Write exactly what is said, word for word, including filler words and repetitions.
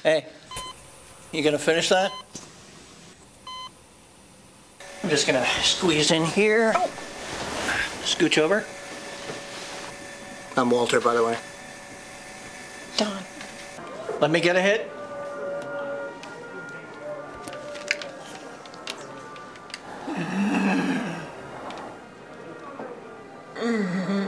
Hey, you gonna finish that? I'm just gonna squeeze in here. Oh. Scooch over. I'm Walter, by the way. Don. Let me get a hit. Mm-hmm.